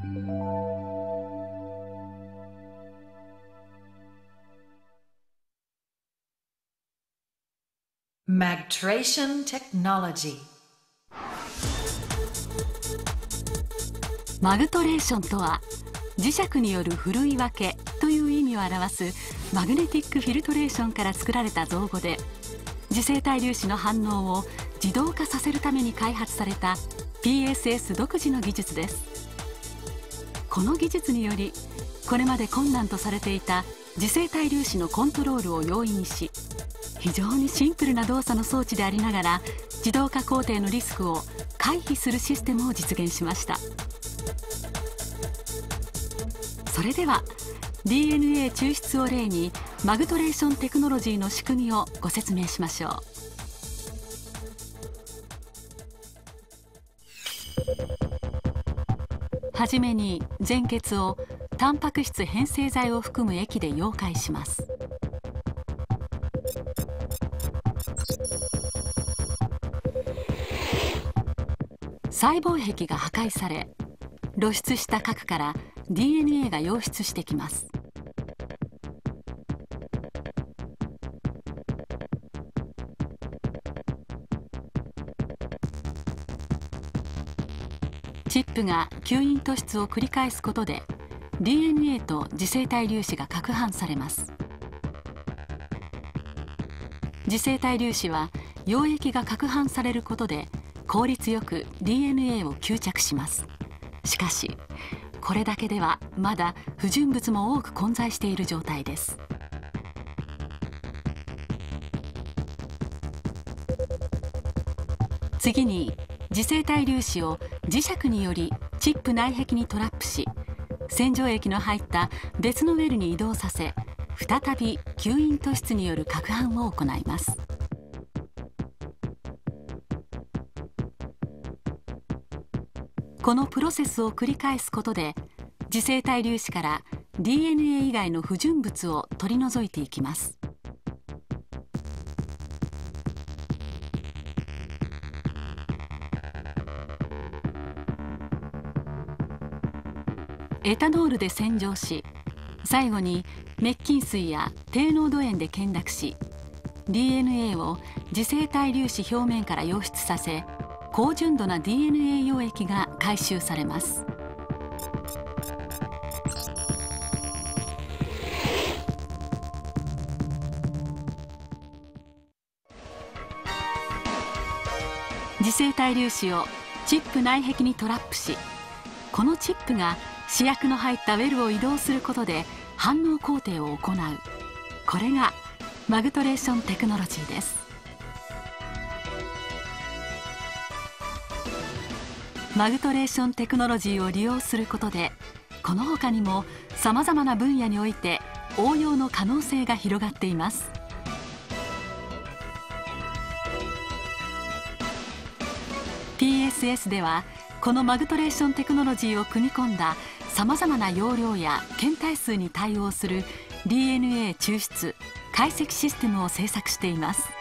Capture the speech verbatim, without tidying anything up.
Magtration Technology。 マグトレーションとは、磁石によるふるい分けという意味を表すマグネティックフィルトレーションから作られた造語で、磁性対粒子の反応を自動化させるために開発された ピーエスエス 独自の技術です。この技術により、これまで困難とされていた磁性対粒子のコントロールを容易にし、非常にシンプルな動作の装置でありながら自動化工程のリスクを回避するシステムを実現しました。それでは ディーエヌエー 抽出を例にマグトレーションテクノロジーの仕組みをご説明しましょう。はじめに前血をタンパク質変成剤を含む液で溶解します。細胞壁が破壊され、露出した核から ディーエヌエー が溶出してきます。チップが吸引突出を繰り返すことで ディーエヌエー と磁性対粒子が攪拌されます。磁性対粒子は溶液が攪拌されることで効率よく ディーエヌエー を吸着します。しかしこれだけではまだ不純物も多く混在している状態です。次に磁性対粒子を磁石によりチップ内壁にトラップし、洗浄液の入った別のウェルに移動させ、再び吸引突出による攪拌を行います。このプロセスを繰り返すことで磁性対粒子から ディーエヌエー 以外の不純物を取り除いていきます。エタノールで洗浄し、最後に滅菌水や低濃度塩で懸濁し、 ディーエヌエー を磁性対粒子表面から溶出させ、高純度な ディーエヌエー 溶液が回収されます。磁性対粒子をチップ内壁にトラップし、このチップが試薬の入ったウェルを移動することで反応工程を行う。これがマグトレーションテクノロジーです。マグトレーションテクノロジーを利用することで、この他にもさまざまな分野において応用の可能性が広がっています。ピーエスエス ではこのマグトレーションテクノロジーを組み込んださまざまな容量や検体数に対応する ディーエヌエー 抽出・解析システムを製作しています。